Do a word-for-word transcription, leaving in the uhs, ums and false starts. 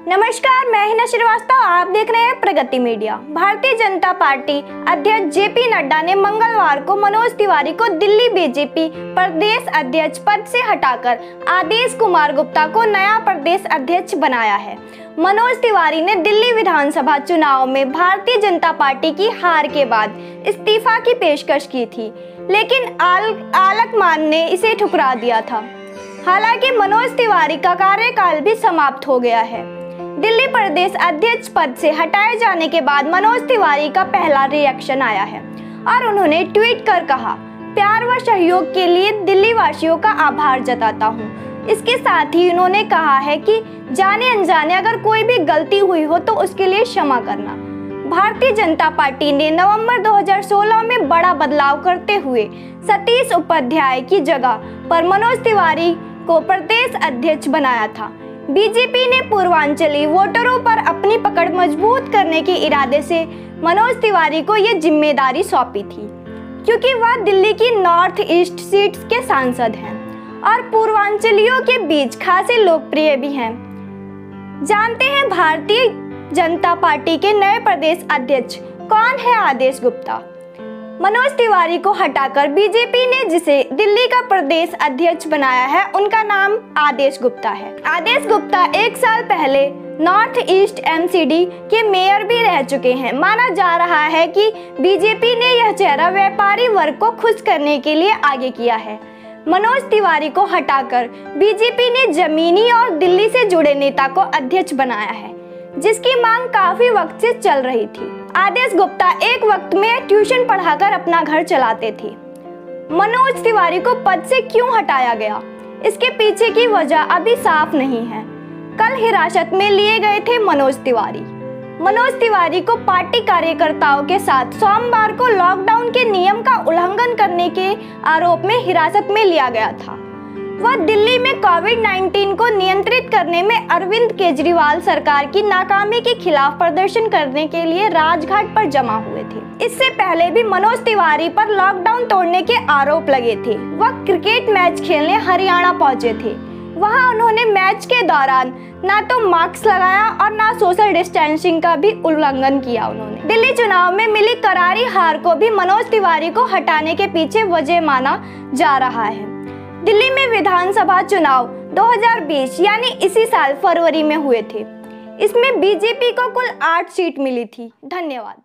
नमस्कार, मैं हिना श्रीवास्तव। आप देख रहे हैं प्रगति मीडिया। भारतीय जनता पार्टी अध्यक्ष जेपी नड्डा ने मंगलवार को मनोज तिवारी को दिल्ली बीजेपी प्रदेश अध्यक्ष पद से हटाकर आदेश कुमार गुप्ता को नया प्रदेश अध्यक्ष बनाया है। मनोज तिवारी ने दिल्ली विधानसभा चुनाव में भारतीय जनता पार्टी की हार के बाद इस्तीफा की पेशकश की थी, लेकिन आल, आलकमान ने इसे ठुकरा दिया था। हालांकि मनोज तिवारी का कार्यकाल भी समाप्त हो गया है। दिल्ली प्रदेश अध्यक्ष पद से हटाए जाने के बाद मनोज तिवारी का पहला रिएक्शन आया है और उन्होंने ट्वीट कर कहा, प्यार व सहयोग के लिए दिल्ली वासियों का आभार जताता हूं। इसके साथ ही उन्होंने कहा है कि जाने अनजाने अगर कोई भी गलती हुई हो तो उसके लिए क्षमा करना। भारतीय जनता पार्टी ने नवंबर दो हज़ार सोलह में बड़ा बदलाव करते हुए सतीश उपाध्याय की जगह पर मनोज तिवारी को प्रदेश अध्यक्ष बनाया था। बीजेपी ने पूर्वांचली वोटरों पर अपनी पकड़ मजबूत करने के इरादे से मनोज तिवारी को ये जिम्मेदारी सौंपी थी, क्योंकि वह दिल्ली की नॉर्थ ईस्ट सीट्स के सांसद हैं और पूर्वांचलियों के बीच खासे लोकप्रिय भी हैं। जानते हैं भारतीय जनता पार्टी के नए प्रदेश अध्यक्ष कौन है? आदेश गुप्ता। मनोज तिवारी को हटाकर बीजेपी ने जिसे दिल्ली का प्रदेश अध्यक्ष बनाया है, उनका नाम आदेश गुप्ता है। आदेश गुप्ता एक साल पहले नॉर्थ ईस्ट एमसीडी के मेयर भी रह चुके हैं। माना जा रहा है कि बीजेपी ने यह चेहरा व्यापारी वर्ग को खुश करने के लिए आगे किया है। मनोज तिवारी को हटाकर बीजेपी ने जमीनी और दिल्ली से जुड़े नेता को अध्यक्ष बनाया है, जिसकी मांग काफी वक्त से चल रही थी। आदेश गुप्ता एक वक्त में ट्यूशन पढ़ाकर अपना घर चलाते थे। मनोज तिवारी को पद से क्यों हटाया गया, इसके पीछे की वजह अभी साफ नहीं है। कल हिरासत में लिए गए थे मनोज तिवारी। मनोज तिवारी को पार्टी कार्यकर्ताओं के साथ सोमवार को लॉकडाउन के नियम का उल्लंघन करने के आरोप में हिरासत में लिया गया था। वह दिल्ली में कोविड उन्नीस को नियंत्रित करने में अरविंद केजरीवाल सरकार की नाकामी के खिलाफ प्रदर्शन करने के लिए राजघाट पर जमा हुए थे। इससे पहले भी मनोज तिवारी पर लॉकडाउन तोड़ने के आरोप लगे थे। वह क्रिकेट मैच खेलने हरियाणा पहुंचे थे। वहां उन्होंने मैच के दौरान ना तो मास्क लगाया और ना सोशल डिस्टेंसिंग का भी उल्लंघन किया उन्होंने। दिल्ली चुनाव में मिली करारी हार को भी मनोज तिवारी को हटाने के पीछे वजह माना जा रहा है। दिल्ली में विधानसभा चुनाव दो हज़ार बीस यानी इसी साल फरवरी में हुए थे। इसमें बीजेपी को कुल आठ सीट मिली थी। धन्यवाद।